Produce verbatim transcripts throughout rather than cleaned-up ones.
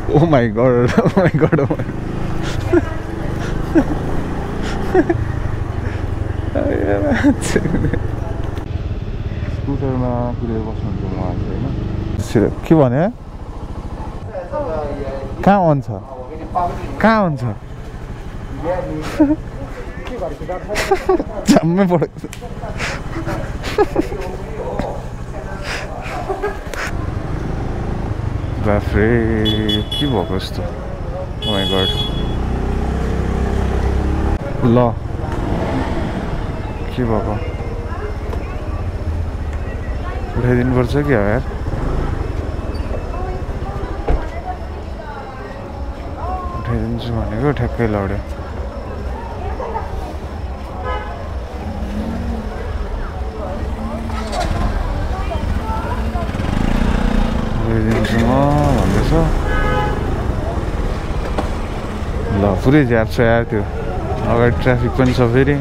Oh my god, oh my god, oh my स्कुटरमा कुदेर बस्नुहुन्छ उहाँहरू होइन के भने कहाँ आउँछ कहाँ आउँछ झम्मै पढेको बाफ्रे के भएको यस्तो ओ माइ गॉड ल के भएको उठाइदिनुपर्छ क्या यार उठाइदिन्छु भनेको ठ्याक्कै लड्यो उठाइदिन्छु म भन्दैछ ल पुरै झ्याप छ यार त्यो अगाडि ट्राफिक पनि छ फेरि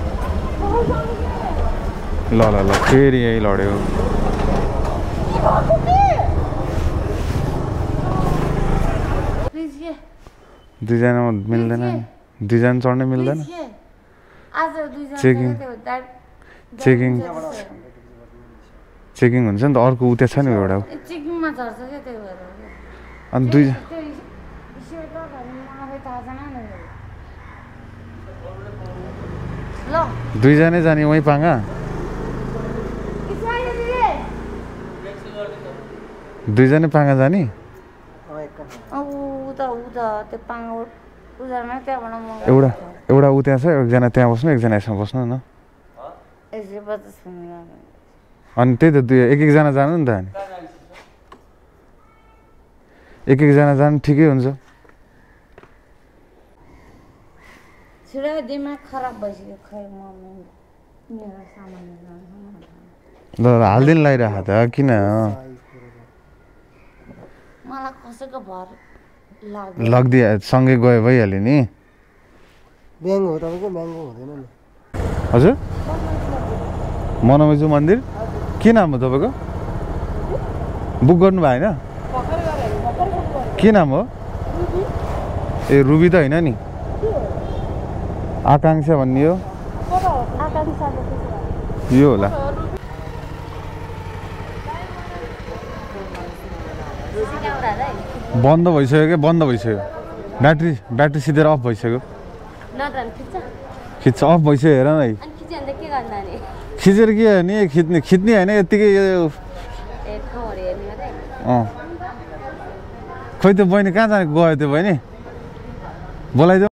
ल ल ल फेरि यही लड्यो दुईजना मिल्दैन दुईजना चढ्नै मिल्दैन चेकिङ चेकिङ चेकिङ हुन्छ नि त अर्को उता छ नि एउटा अनि दुई दुईजनै जाने वहीँ पाङ्गा दुईजनै पाङ्गा जाने एउटा एउटा उ त्यहाँ छ एकजना त्यहाँ बस्नु एकजना यसमा बस्नु न अनि त्यही त दुई एक एकजना जानु नि त अनि एक एकजना जानु ठिकै हुन्छ ल हालिदिनु लगाइरह त किन लगिदिए सँगै गयो भइहाल्यो नि हजुर मनोमैजू मन्दिर के नाम हो तपाईँको बुक गर्नु भएन के नाम हो ए रुबी त होइन नि आकांक्षा भन्ने हो यो होला बन्द भइसक्यो क्या बन्द भइसक्यो ब्याट्री ब्याट्री सिधै अफ भइसक्यो खिच्छ अफ भइसक्यो हेर न है खिचेर के नि खिच्ने खिच्ने होइन यत्तिकै अँ खोइ त्यो बहिनी कहाँ जाने गयो त्यो बहिनी बोलाइदेऊ